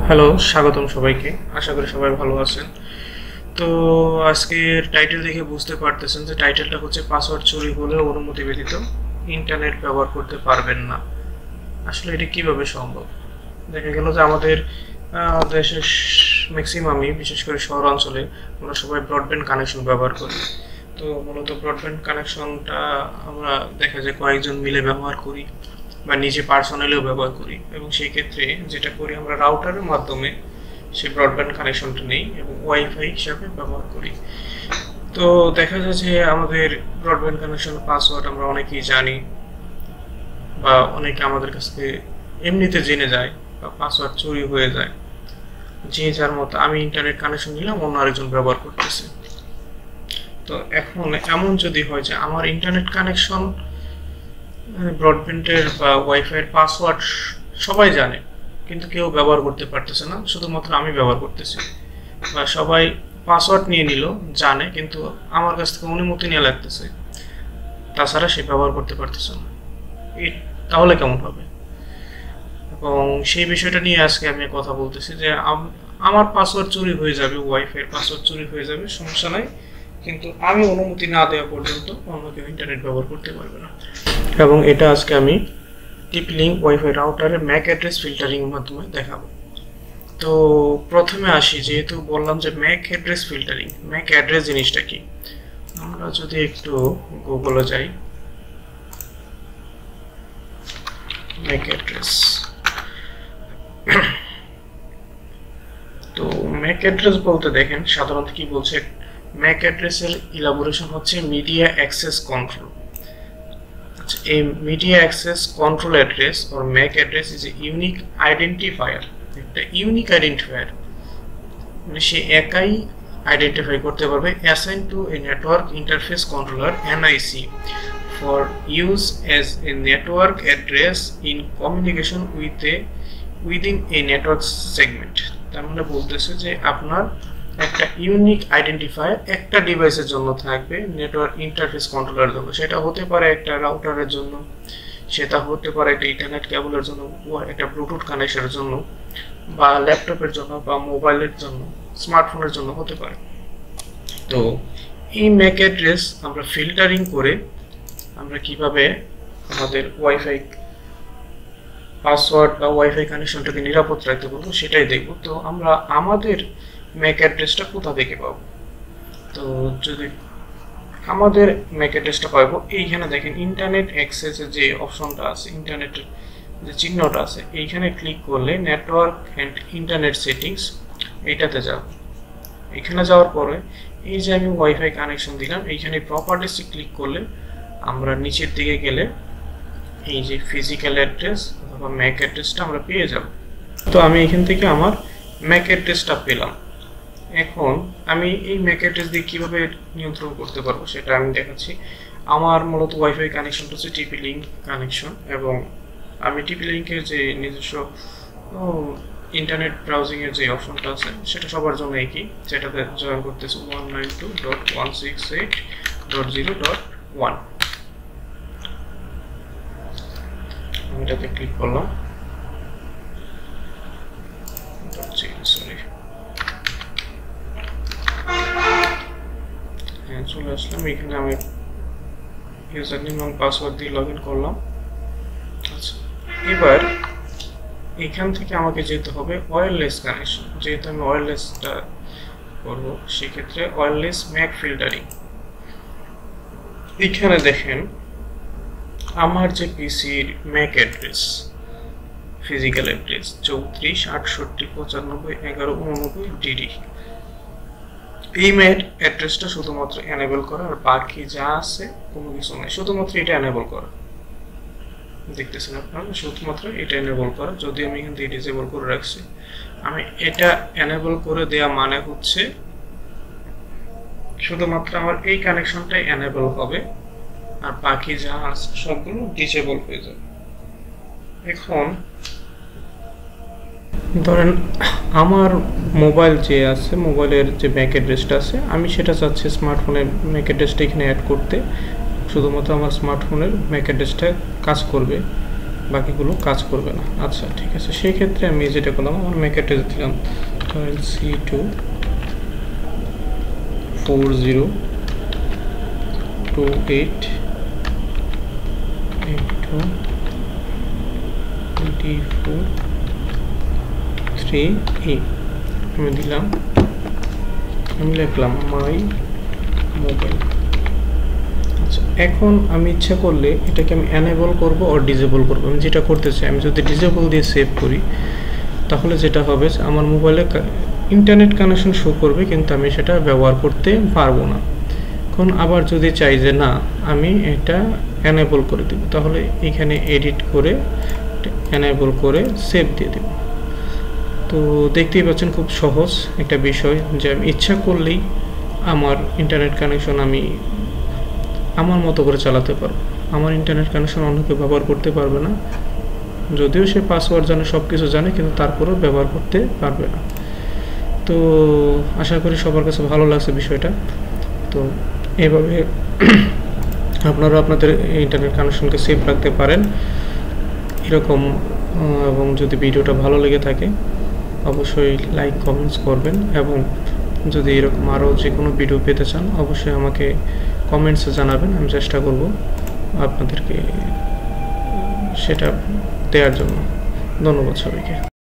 Hello, স্বাগতম সবাইকে। আশা করি সবাই ভালো আছেন। তো আজকের টাইটেল দেখে বুঝতে পারতেছেন যে টাইটেলটা হচ্ছে পাসওয়ার্ড চুরি হলে অনুমতি ব্যতীত ইন্টারনেট ব্যবহার করতে পারবেন না। আসলে এটা কিভাবে সম্ভব? দেখা গেল যে আমাদের দেশের ম্যাক্সিমামই, বিশেষ করে শহর অঞ্চলে, আমরা সবাই ব্রডব্যান্ড কানেকশন ব্যবহার করি। তো মূলত ব্রডব্যান্ড কানেকশনটা আমরা দেখা যায় কয়েকজন মিলে ব্যবহার করি বা নিজে পার্সোনালিও ব্যবহার করি, এবং সেই ক্ষেত্রে যেটা করি আমরা রাউটারের মাধ্যমে সেই ব্রডব্যান্ড কানেকশনটা নেই এবং ওয়াইফাই হিসাবে ব্যবহার করি। তো দেখা যায় যে আমাদের ব্রডব্যান্ড কানেকশনের পাসওয়ার্ড আমরা অনেকেই জানি, বা অনেকে আমাদের কাছ থেকে এমনিতে জেনে যায়, বা পাসওয়ার্ড চুরি হয়ে যায়। যে যার মতো, আমি ইন্টারনেট কানেকশন নিলাম, অন্য আরেকজন ব্যবহার করতেছে। তো এখন এমন যদি হয় যে আমার ইন্টারনেট কানেকশন, ব্রডব্যান্ডের বা ওয়াইফাইয়ের পাসওয়ার্ড সবাই জানে, কিন্তু কেউ ব্যবহার করতে পারতেছে না, শুধুমাত্র আমি ব্যবহার করতেছি, বা সবাই পাসওয়ার্ড নিয়ে নিল, জানে, কিন্তু আমার কাছ থেকে অনুমতি নিয়ে লাগতেছে, তাছাড়া সে ব্যবহার করতে পারতেছে না। তাহলে কেমন হবে? এবং সেই বিষয়টা নিয়ে আজকে আমি কথা বলতেছি যে আমার পাসওয়ার্ড চুরি হয়ে যাবে, ওয়াইফাইয়ের পাসওয়ার্ড চুরি হয়ে যাবে, সমস্যা নাই, কিন্তু আমি অনুমতি না দেওয়া পর্যন্ত অন্য কেউ ইন্টারনেট ব্যবহার করতে পারবে না। এবং এটা আজকে আমি টিপি লিঙ্ক ওয়াইফাই রাউটারের ম্যাক অ্যাড্রেস ফিল্টারিং এর মাধ্যমে দেখাবো। তো প্রথমে আসি, যেহেতু বললাম যে MAC address filtering, MAC address জিনিসটা কি? আমরা যদি একটু গুগলে যাই, ম্যাক অ্যাড্রেস। তো ম্যাক অ্যাড্রেস বলতে দেখেন সাধারণত কি বলছে, ম্যাক অ্যাড্রেসের ইলাবোরেশন হচ্ছে media access control. A media access control address or MAC address is a unique identifier, একটা ইউনিক আইডেন্টিফায়ার, মানে সে একাই আইডেন্টিফাই করতে পারবে, assigned to a network interface controller NIC for use as a network address in communication within a network segment। তার মানে বলতেছে যে আপনার একটা ইউনিক আইডেন্টিফায়ার একটা ডিভাইসের জন্য থাকবে, নেটওয়ার্ক ইন্টারফেস কন্ট্রোলারের জন্য। সেটা হতে পারে একটা রাউটারের জন্য, সেটা হতে পারে একটা ইন্টারনেট কেবলের জন্য, একটা ব্লুটুথ কানেকশনের জন্য, বা ল্যাপটপের জন্য, বা মোবাইলের জন্য, স্মার্টফোনের জন্য হতে পারে। তো এই ম্যাক অ্যাড্রেস আমরা ফিল্টারিং করে আমরা কিভাবে আমাদের ওয়াইফাই পাসওয়ার্ড বা ওয়াইফাই কানেকশনটাকে নিরাপদ রাখতে পারবো সেটাই দেখব। তো আমরা আমাদের ম্যাক অ্যাড্রেসটা কোথা থেকে পাবো? তো যদি আমাদের ম্যাক অ্যাড্রেসটা পাবো, এইখানে দেখেন ইন্টারনেট অ্যাক্সেসের যে অপশনটা আছে, ইন্টারনেটের যে চিহ্নটা আছে, এইখানে ক্লিক করলে নেটওয়ার্ক অ্যান্ড ইন্টারনেট সেটিংস, এইটাতে যাব। এখানে যাওয়ার পরে এই যে আমি ওয়াইফাই কানেকশন দিলাম, এইখানে প্রপার্টিসে ক্লিক করলে আমরা নিচের দিকে গেলে এই যে ফিজিক্যাল অ্যাড্রেস অথবা ম্যাক অ্যাড্রেসটা আমরা পেয়ে যাব। তো আমি এখান থেকে আমার ম্যাক অ্যাড্রেসটা পেলাম। এখন আমি এই ম্যাক অ্যাড্রেস দিয়ে কীভাবে নিয়ন্ত্রণ করতে পারবো সেটা আমি দেখাচ্ছি। আমার মূলত ওয়াইফাই কানেকশনটা হচ্ছে টিপি লিঙ্ক কানেকশন, এবং আমি টিপি লিঙ্কের যে নিজস্ব ইন্টারনেট ব্রাউজিংয়ের যে অপশনটা আছে সেটা সবার জন্য একই, যেটাতে জয়েন করতেছে 192.168.0.1। আমি এটাতে ক্লিক করলাম, চলে আসলাম। এখানে আমি ইউজার নেম এবং পাসওয়ার্ড দিয়ে লগ ইন করলাম। আচ্ছা, এবার এখান থেকে আমাকে যেতে হবে ওয়্যারলেস কানেকশন। যেহেতু আমি ওয়্যারলেসটা করবো, সেক্ষেত্রে ওয়্যারলেস ম্যাক ফিল্টারিং। এখানে দেখেন আমার যে পিসির ম্যাক অ্যাড্রেস, ফিজিক্যাল অ্যাড্রেস 3468951189 এই ম্যাক অ্যাড্রেসটা শুধুমাত্র এনেবল করা, আর বাকি যা আছে কোনো কিছু নাই, শুধুমাত্র এটা এনেবল করা। দেখতেছেন আপনারা, শুধুমাত্র এটা এনেবল করা। যদি আমি এখান থেকে ডিসেবল করে রাখছি, আমি এটা এনেবল করে দেওয়া মানে হচ্ছে শুধুমাত্র আমার এই কানেকশনটাই এনেবল হবে, আর বাকি যা আছে সবগুলো ডিসেবল হয়ে যাবে। এখন ধরেন আমার মোবাইল যে আছে, মোবাইলের যে ম্যাক অ্যাড্রেসটা আছে, আমি সেটা চাচ্ছি স্মার্টফোনের ম্যাক অ্যাড্রেসটা এখানে অ্যাড করতে। শুধুমাত্র আমার স্মার্টফোনের ম্যাক অ্যাড্রেসটা কাজ করবে, বাকিগুলো কাজ করবে না। আচ্ছা ঠিক আছে, সেই ক্ষেত্রে আমি যেটা করলাম, আমার ম্যাক অ্যাড্রেস দিলাম C2 402824 আমি দিলাম, আমি লিখলাম মাই মোবাইল। আচ্ছা, এখন আমি ইচ্ছা করলে এটাকে আমি এনেবল করব আর ডিসেবল করব। আমি যেটা করতে চাই, আমি যদি ডিসেবল দিয়ে সেভ করি তাহলে যেটা হবে যে আমার মোবাইলে ইন্টারনেট কানেকশন শো করবে, কিন্তু আমি সেটা ব্যবহার করতে পারবো না। এখন আবার যদি চাই যে না আমি এটা এনেবল করে দেব, তাহলে এখানে এডিট করে এনেবল করে সেভ দিয়ে দেব। তো দেখতেই পাচ্ছেন খুব সহজ একটা বিষয়, যে আমি ইচ্ছা করলেই আমার ইন্টারনেট কানেকশন আমি আমার মতো করে চালাতে পারবো। আমার ইন্টারনেট কানেকশন অন্য কেউ ব্যবহার করতে পারবে না, যদিও সে পাসওয়ার্ড জানে, সব কিছু জানে, কিন্তু তারপরেও ব্যবহার করতে পারবে না। তো আশা করি সবার কাছে ভালো লাগছে বিষয়টা। তো এভাবে আপনারা আপনাদের ইন্টারনেট কানেকশনকে সেভ রাখতে পারেন এরকম। এবং যদি ভিডিওটা ভালো লেগে থাকে অবশ্যই লাইক কমেন্টস করবেন, এবং যদি এরকম আরও যে কোনো ভিডিও পেতে চান অবশ্যই আমাকে কমেন্টসে জানাবেন, আমি চেষ্টা করব আপনাদেরকে সেটা দেওয়ার জন্য। ধন্যবাদ সবাইকে।